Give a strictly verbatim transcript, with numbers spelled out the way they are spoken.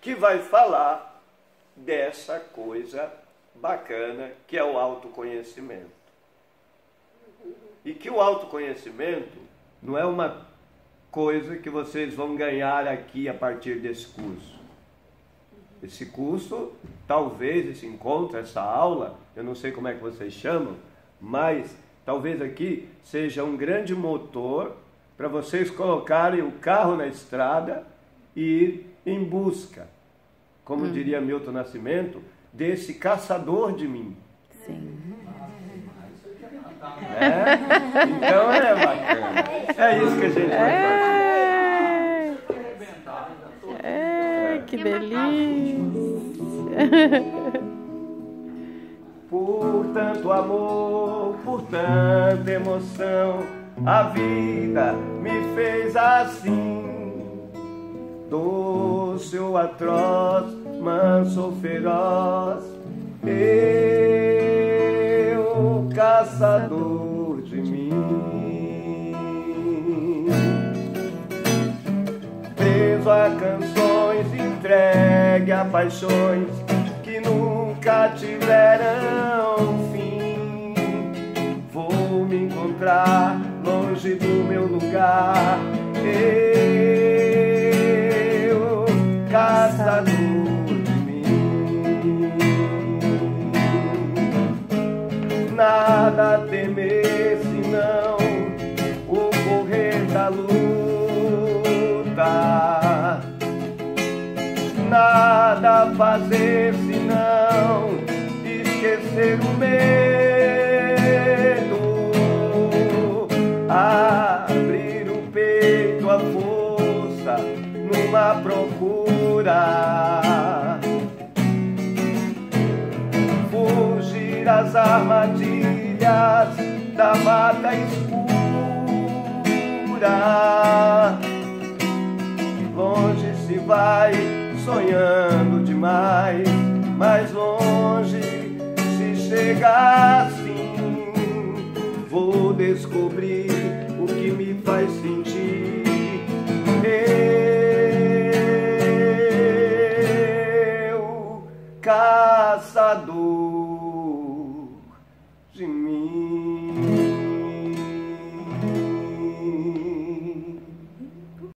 que vai falar dessa coisa bacana que é o autoconhecimento. E que o autoconhecimento não é uma coisa que vocês vão ganhar aqui a partir desse curso. Esse curso, talvez esse encontro, essa aula, eu não sei como é que vocês chamam, mas talvez aqui seja um grande motor para vocês colocarem o carro na estrada e ir em busca, como hum. diria Milton Nascimento, desse caçador de mim. Sim. É? Então é bacana. É isso que a gente vai fazer. É, que delícia. Por tanto amor, por tanta emoção, a vida me fez assim. Doce ou atroz, manso ou feroz, eu, caçador de mim. Preso a canções, entregue a paixões que nunca tiveram fim. Vou me encontrar longe do meu lugar, eu, caçador de mim. Nada a temer senão o correr da luta, nada a fazer senão esquecer o medo, abrir o peito à força numa procura, fugir às armadilhas da mata escura. Longe se vai sonhando demais, mais longe se chega assim. Vou descobrir o que me faz sentir. Eu, caçador